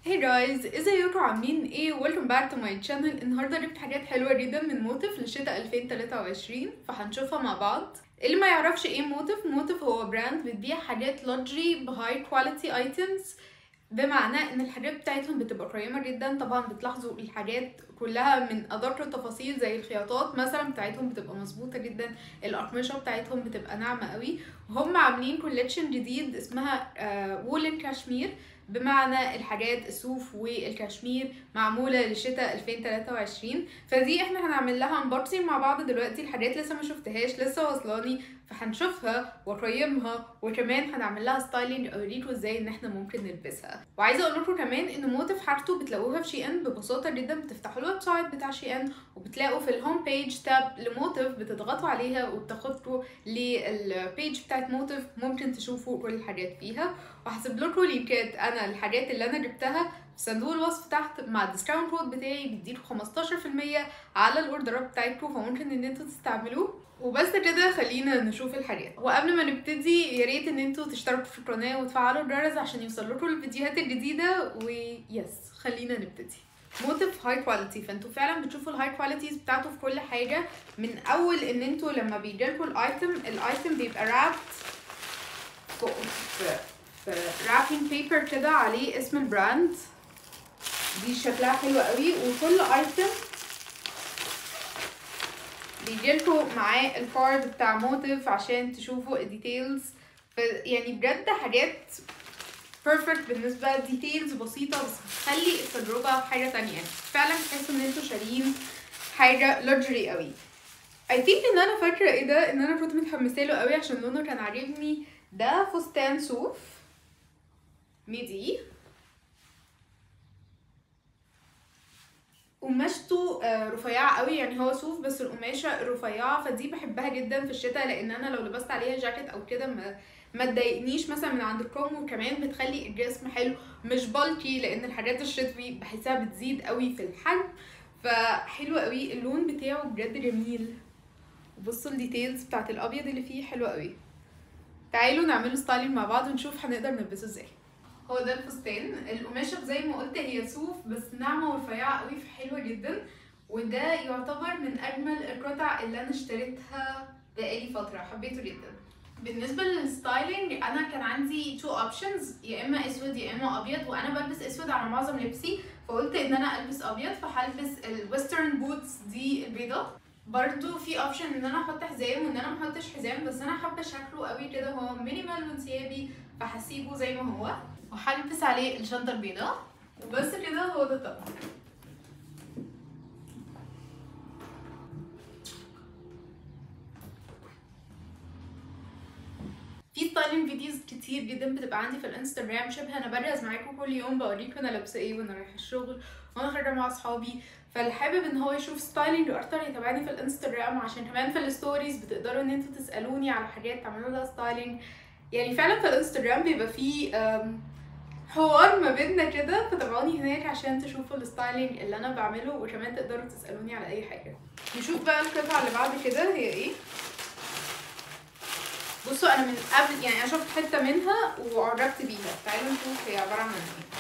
Hey guys, ازيكم عاملين ايه؟ welcome back to my channel. النهارده جبت حاجات حلوه جدا من موتيف لشتاء 2023 فهنشوفها مع بعض. اللي ما يعرفش ايه موتيف هو براند بتبيع حاجات لوكسجري بهاي كواليتي ايتمز، بمعنى ان الحاجات بتاعتهم بتبقى قيمه جدا. طبعا بتلاحظوا الحاجات كلها من ادق التفاصيل، زي الخياطات مثلا بتاعتهم بتبقى مظبوطه جدا، الاقمشه بتاعتهم بتبقى ناعمه قوي. وهم عاملين كوليكشن جديد اسمها وولن كاشمير، بمعنى الحاجات الصوف والكشمير معمولة لشتاء 2023. فدي احنا هنعمل لها انبوكسنج مع بعض دلوقتي. الحاجات لسه ما شفتهاش، لسه واصلاني، فهنشوفها واقيمها، وكمان هنعمل لها ستايلينج اوريكم ازاي ان احنا ممكن نلبسها. وعايزه اقول لكم كمان ان موتيف حاجته بتلاقوها في شي ان ببساطه جدا. بتفتحوا الويب سايت بتاع شي ان وبتلاقوا في الهوم بيج تاب لموتيف، بتضغطوا عليها وبتاخدكم للبيج بتاعت موتيف، ممكن تشوفوا كل الحاجات فيها. وهسيب لكم لينكات انا الحاجات اللي انا جبتها في صندوق الوصف تحت، مع الديسكاونت كود بتاعي بيديكوا 15% على الاوردرات بتاعتكم، فممكن ان انتوا تستعملوه. وبس كده، خلينا نشوف الحاجات. وقبل ما نبتدي يا ريت ان انتوا تشتركوا في القناه وتفعلوا الجرس عشان يوصل لكم الفيديوهات الجديده. ويس، خلينا نبتدي. موتيف هاي كواليتي، فانتوا فعلا بتشوفوا الهاي كواليتيز بتاعته في كل حاجه. من اول ان انتوا لما بيجيلكوا الايتم بيبقى رابت في رابينج بيبر كده عليه اسم البراند. دي شكلها حلو قوي. وكل ايتم بيجيلكوا معاه الكارد بتاع موتيف عشان تشوفوا الديتيلز. يعني بجد حاجات بيرفكت بالنسبه، ديتيلز بسيطه بس بتخلي التجربه حاجه تانية. يعني فعلا تحسوا ان انتوا شاريين حاجه لوكسجري قوي. I think ان انا فاكره ايه ده، ان انا كنت متحمسه له قوي عشان لونه كان عاجبني. ده فستان صوف ميدي، قماشته رفيعه قوي. يعني هو صوف بس القماشه رفيعه، فدي بحبها جدا في الشتاء، لان انا لو لبست عليها جاكيت او كده ما تضايقنيش مثلا من عند الكم. وكمان بتخلي الجسم حلو، مش بالكي، لان الحاجات الشتوي بحسها بتزيد قوي في الحجم. فحلو قوي اللون بتاعه، بجد جميل. وبصوا الديتيلز بتاعت الابيض اللي فيه حلوه قوي. تعالوا نعمله ستايلينج مع بعض ونشوف هنقدر نلبسه ازاي. هو ده الفستان. القماشه زي ما قلت هي صوف بس ناعمه ورفيعه قوي، فحلوه جدا. وده يعتبر من اجمل القطع اللي انا اشتريتها بقالي فتره، حبيته جدا. بالنسبه للستايلينج انا كان عندي تو اوبشنز، يا اما اسود يا اما ابيض، وانا بلبس اسود على معظم لبسي، فقلت ان انا البس ابيض. فهلبس الويسترن بوتس دي البيضه. برضو في اوبشن ان انا احط حزام وان انا محطش حزام، بس انا حابه شكله قوي كده، هو مينيمال وانسيابي، فهسيبه زي ما هو. وهلبس عليه الشنطه البيضاء. وبس كده، هو ده الطقم. في ستايلينج فيديوز كتير جدا بتبقى عندي في الانستجرام، شبه انا برز معاكم كل يوم بوريكم انا لابسه ايه وانا رايحه الشغل وانا خارجه مع اصحابي. فاللي حابب ان هو يشوف ستايلينج اكتر يتابعني في الانستجرام، عشان كمان في الستوريز بتقدروا ان انتوا تسالوني على حاجات تعملوا لها ستايلينج. يعني فعلا في الانستجرام بيبقى فيه حوار ما بيننا كده، فتابعوني هناك عشان تشوفوا الستايلينج اللي انا بعمله، وكمان تقدروا تسالوني على اي حاجه. نشوف بقى القطعه اللي بعد كده هي ايه. بصوا انا من قبل، يعني انا شفت حته منها وعجبت بيها. تعالوا نشوف هي عباره عن ايه.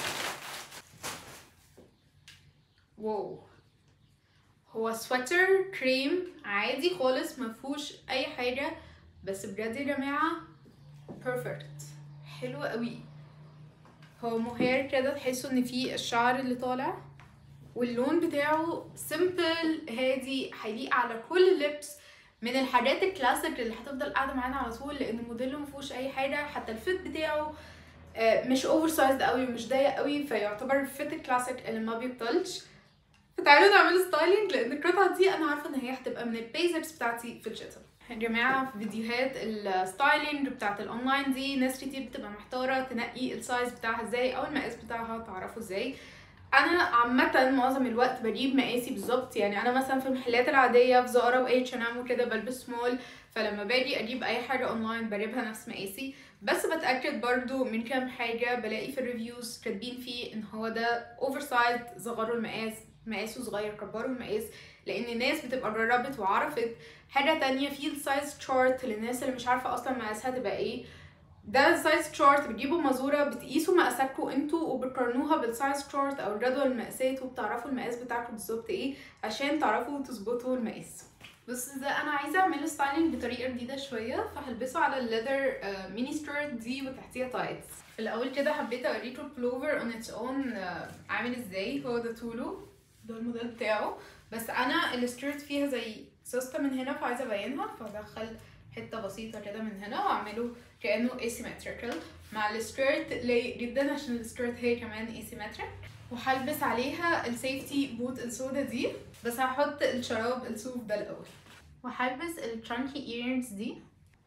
واو، هو سويتر كريم عادي خالص، مفهوش اي حاجه، بس بجد يا جماعه بيرفكت، حلو قوي. هو مهير كده، تحسوا ان فيه الشعر اللي طالع، واللون بتاعه سيمبل هادي، هيليق على كل لبس. من الحاجات الكلاسيك اللي هتفضل قاعده معانا على طول، لان الموديل مفيهوش اي حاجه. حتى الفيت بتاعه مش اوفر سايزد قوي ومش ضيق قوي، فيعتبر فيت الكلاسيك اللي ما بيبطلش. فتعالوا نعمل ستايلينج، لان القطعه دي انا عارفه ان هي هتبقى من البيزكس بتاعتي في الشتا. يا جماعه في فيديوهات الستايلينج بتاعت الاونلاين دي ناس كتير بتبقى محتاره تنقي السايز بتاعها ازاي او المقاس بتاعها تعرفه ازاي. انا عامه معظم الوقت بجيب مقاسي بالظبط. يعني انا مثلا في المحلات العاديه في زارا واتش ان ام وكده بلبس سمول، فلما باجي اجيب اي حاجه اونلاين بجيبها نفس مقاسي. بس بتاكد برضو من كام حاجه بلاقي في الريفيوز كاتبين فيه ان هو ده اوفر سايز، صغروا المقاس، مقاسه صغير كبروا المقاس، لان الناس بتبقى جربت وعرفت. حاجه تانية في السايز تشارت للناس اللي مش عارفه اصلا مقاسها تبقى ايه. ده السايز تشارت، بتجيبوا مازوره بتقيسوا مقاساتكم انتوا وبتقارنوها بالسايز تشارت او الجدول المقاسات، وبتعرفوا المقاس بتاعكم بالظبط ايه عشان تعرفوا تظبطوا المقاس. بس ده انا عايزه اعمله ستايلنج بطريقه جديده شويه، فهلبسه على الليذر ميني سكيرت دي وتحتيها تايتس. في الاول كده حبيت اوريكم البلوفر اون اتس اون عامل ازاي. هو ده طوله، ده الموديل بتاعه، بس انا السكيرت فيها زي سوسته من هنا فعايزه ابينها، فادخل حته بسيطه كده من هنا واعمله كانه asymmetrical مع السكيرت لايق جدا عشان السكيرت هي كمان asymmetric. وهلبس عليها السيفتي بوت السودا دي، بس هحط الشراب الصوف ده الاول، وهلبس الترانكي ايرينجز دي،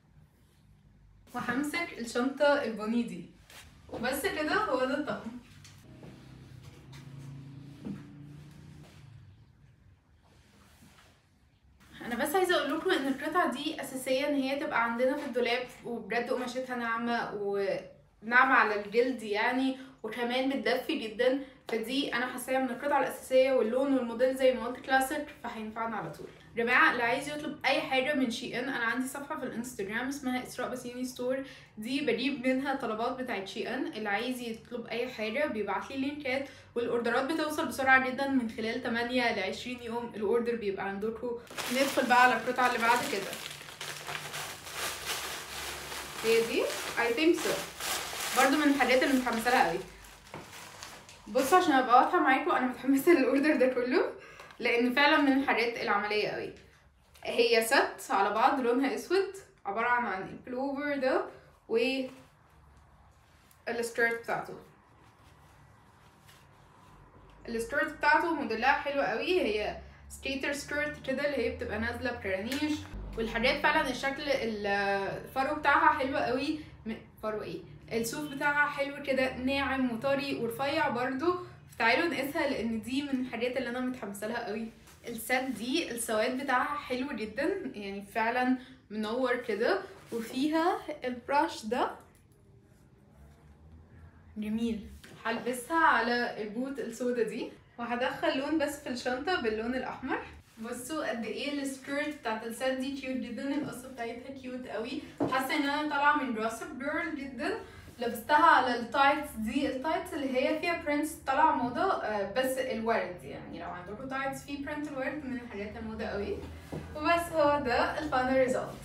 وهمسك الشنطه البني دي، وبس كده هو ده الطقم. انا بس عايزه اقول لكم ان القطعه دي اساسيه ان هي تبقى عندنا في الدولاب، وبجد قماشتها ناعمه وناعمه على الجلد يعني، وكمان بتدفي جدا، فدي انا حاساها من القطع الاساسيه، واللون والموديل زي ما قلت كلاسيك، فهينفعنا على طول. يا جماعه اللي عايز يطلب اي حاجه من شي ان، انا عندي صفحه في الانستجرام اسمها اسراء بسيوني ستور، دي بجيب منها طلبات بتاعت شي ان. اللي عايز يطلب اي حاجه بيبعت لي لينكات، والاوردرات بتوصل بسرعه جدا، من خلال 8 ل 20 يوم الاوردر بيبقى عندكم. ندخل بقى على القطعه اللي بعد كده، هي دي I think so، برضو من الحاجات اللي متحمسه لها قوي. بصوا عشان ابقى واضحه معاكم، انا متحمسه للاوردر ده كله لان فعلا من الحاجات العمليه قوي. هي ست على بعض لونها اسود، عباره عن البلوفر ده و السكيرت بتاعته. السكيرت بتاعته موديلها حلو قوي، هي سكيتر سكيرت كده اللي هي بتبقى نازله بكرانيش، والحاجات فعلا الشكل الفرو بتاعها حلو قوي. فرو ايه، الصوف بتاعها حلو كده، ناعم وطري ورفيع برضو. تعالوا نقيسها لان دي من الحاجات اللي انا متحمسه لها قوي. الست دي السواد بتاعها حلو جدا يعني، فعلا منور كده، وفيها البراش ده جميل. هلبسها على البوت السودا دي، وهدخل لون بس في الشنطه باللون الاحمر. بصوا قد ايه السكيرت بتاعت الست دي كيوت جدا، القصه بتاعتها كيوت قوي، حاسه ان انا طالعه من جوسب جيرل جدا. لبستها على التايتس دي، التايتس اللي هي فيها برينتس طالعه موضه، بس الورد يعني لو عندكم تايتس فيه برينت الورد من الحاجات الموضه قوي. وبس هو ده الفاينل ريزلت.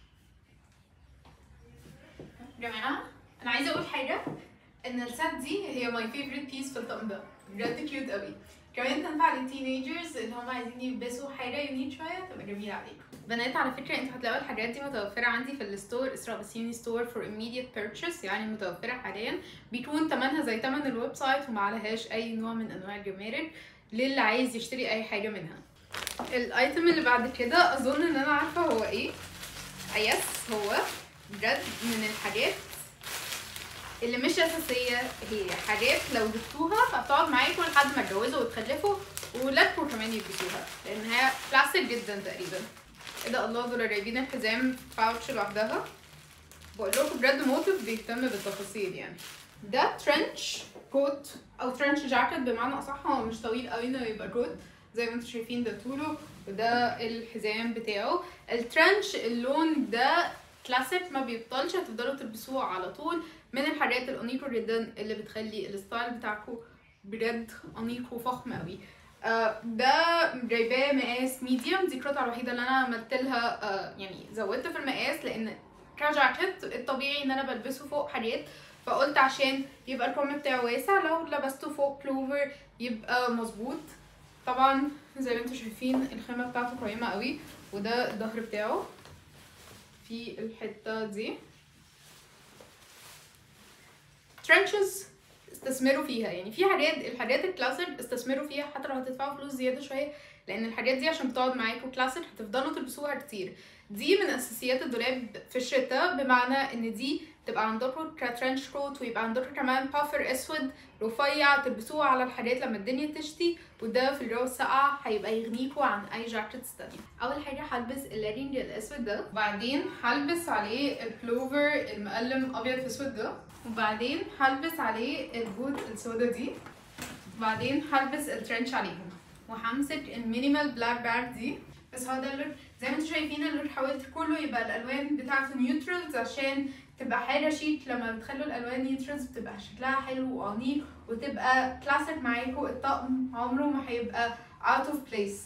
يا جماعه انا عايزه اقول حاجه، ان الست دي هي ماي فيفورت بيس في الطقم ده، بجد كيوت قوي. كمان تنفع للتينيجرز اللي هم عايزين يلبسوا حاجه يونيك شويه، تبقى جميله عليكم. بنات على فكره انتوا هتلاقوا الحاجات دي متوفره عندي في الستور اسراء بسيوني ستور فور immediate purchase، يعني متوفره حاليا، بيكون ثمنها زي ثمن الويب سايت وما عليهاش اي نوع من انواع الجمارك للي عايز يشتري اي حاجه منها. الايتم اللي بعد كده اظن ان انا عارفه هو ايه. يس، هو بجد من الحاجات اللي مش اساسيه، هي حاجات لو جبتوها فبتقعد معاكم لحد ما تتجوزوا وتخلفوا وولادكم كمان يلبسوها، لان هي كلاسيك جدا تقريبا. ايه ده، الله، دول جايبين الحزام باوتش لوحدها. بقول لكم بجد موتيف بيهتم بالتفاصيل يعني. ده ترنش كوت او ترنش جاكيت بمعنى اصح، هو مش طويل قوي انه يبقى كوت زي ما انتم شايفين، ده طوله وده الحزام بتاعه. الترنش اللون ده كلاسيك ما بيبطلش، هتفضلوا تلبسوه على طول، من الحاجات الانيقه جدا اللي بتخلي الستايل بتاعكم بجد انيق وفخم قوي. ده جايباه مقاس ميديوم، دي القطعه الوحيده اللي انا عملت لها يعني زودت في المقاس، لان كجاكيت الطبيعي ان انا بلبسه فوق حاجات، فقلت عشان يبقى الكم بتاعه واسع لو لبسته فوق بلوفر يبقى مظبوط. طبعا زي ما انتم شايفين الخامه بتاعته قيمه قوي، وده الظهر بتاعه في الحته دي. ترنشز استثمروا فيها، يعني في الحاجات الكلاسيك استثمروا فيها حتى لو هتدفعوا فلوس زياده شويه، لان الحاجات دي عشان بتقعد معاكم كلاسيك هتفضلوا تلبسوها كتير. دي من اساسيات الدولاب في الشتاء، بمعنى ان دي تبقى عندكم كترنش كوت، ويبقى عندكم كمان بافر اسود رفيع تلبسوه على الحاجات لما الدنيا تشتي، وده في الجو الساقع هيبقى يغنيكوا عن اي جاكيتس تانية. اول حاجه هلبس الليرينج الاسود ده، وبعدين هلبس عليه البلوفر المقلم ابيض في اسود ده، وبعدين هلبس عليه البوت السودا دي، وبعدين هلبس الترنش عليهم، وهمسك المينيمال بلاك باك دي. بس هو ده اللون، زي ما انتم شايفين اللون حاولت كله يبقى الالوان بتاعته نيوترالز عشان تبقى حاجه شيك لما بتخلوا الالوان نيوترالز بتبقى شكلها حلو وانيق وتبقى كلاسيك معاكم. الطقم عمره ما هيبقى out of place.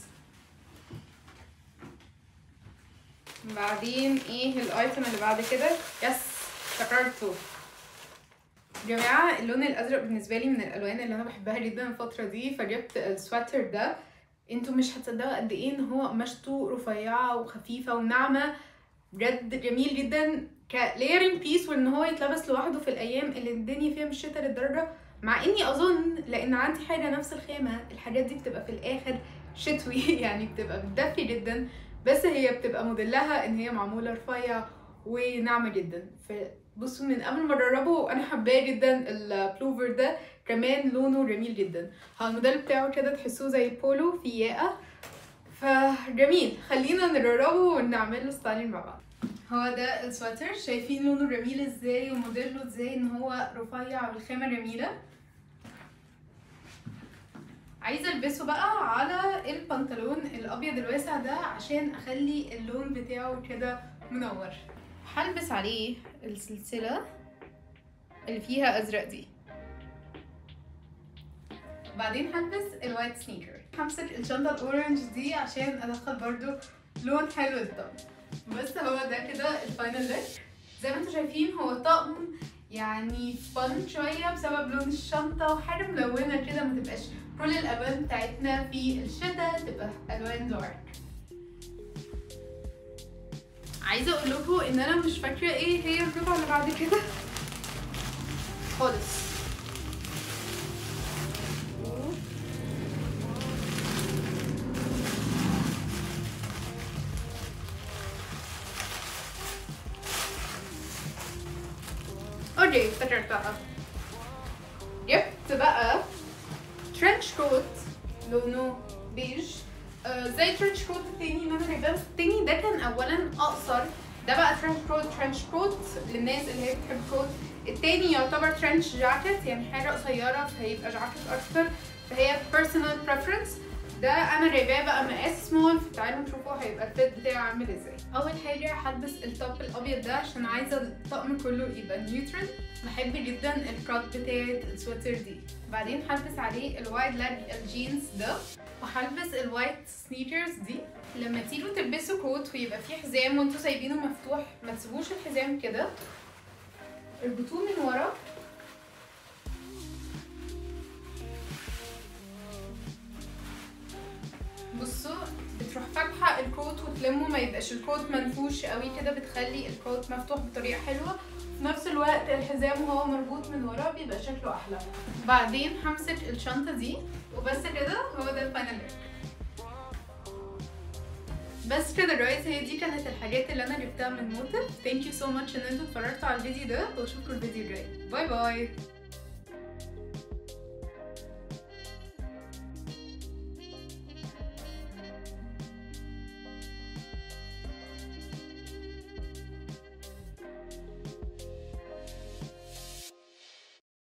بعدين ايه الايتم اللي بعد كده؟ يس افتكرته يا جماعه، اللون الازرق بالنسبه لي من الالوان اللي انا بحبها جدا الفتره دي، فجبت السواتر ده. انتوا مش هتصدقوا قد ايه ان هو قماشته رفيعه وخفيفه وناعمه، بجد جميل جدا كلايرنج بيس، وان هو يتلبس لوحده في الايام اللي الدنيا فيها مش شتا للدرجه. مع اني اظن لان عندي حاجه نفس الخامه، الحاجات دي بتبقى في الاخر شتوي يعني بتبقى بتدفي جدا، بس هي بتبقى موديلها ان هي معموله رفيع وناعمه جدا. فبصوا من قبل ما اجربه انا حباه جدا. البلوفر ده كمان لونه جميل جدا، الموديل بتاعه كده تحسوه زي بولو في ياقه، فجميل. خلينا نجربه ونعمل له ستايلين مع بعض. هو ده السواتر، شايفين لونه جميل ازاي وموديله ازاي ان هو رفيع والخامه جميله. عايزه البسه بقى على البنطلون الابيض الواسع ده عشان اخلي اللون بتاعه كده منور. هلبس عليه السلسله اللي فيها ازرق دي، بعدين هلبس الوايت سنيكر. همسك الشنطه الاورنج دي عشان ادخل برضو لون حلو للطقم. بس هو ده كده الفاينل لوك. زي ما انتم شايفين هو طقم يعني فن شويه بسبب لون الشنطه وحاجه ملونه كده، ما تبقاش كل الالوان بتاعتنا في الشتا، تبقى الوان دارك. عايزه اقول لكم ان انا مش فاكره ايه هي القطعه اللي بعد كده خالص. اوكي افتكرتها، جبت بقى ترنش كوت لونه بيج زي ترنش كوت التاني اللي انا جايباه، بس التاني ده كان اولا اقصر. ده بقى ترنش كوت للناس اللي هي بتحب كوت. التاني يعتبر ترنش جاكيت، يعني حاجه قصيره فهيبقى جاكيت اكتر، فهي personal preference. ده انا جايباه بقى مقاس سمول، فتعالوا نشوفوا هيبقى الفيت بتاعه عامل ازاي. اول حاجه هلبس التوب الابيض ده عشان عايزه الطقم كله يبقى نيوترال. بحب جدا الكات بتاعت السويتر دي. بعدين هلبس عليه الوايد لاج الجينز ده، وهلبس الوايت سنيكرز دي. لما تيجوا تلبسوا كوت ويبقى فيه حزام وانتوا سايبينه مفتوح، ما تسيبوش الحزام كده، اربطوه من ورا بصوا، بتروح فاتحه الكوت وتلمه، ما يبقاش الكوت منفوش قوي كده، بتخلي الكوت مفتوح بطريقه حلوه. في نفس الوقت الحزام وهو مربوط من ورا بيبقى شكله احلى. بعدين همسك الشنطه دي وبس كده، هو ده الفاينل لوك. بس كده جايز، هي دي كانت الحاجات اللي انا جبتها من موتيف. ثانك يو سو ماتش ان انتوا اتفرجتوا على الفيديو ده، واشوفكم الفيديو الجاي. باي باي.